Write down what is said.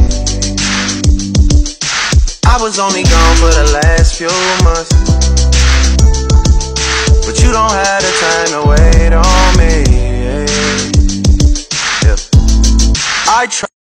I was only gone for the last few months, but you don't have the time to wait on me. Yeah. I try.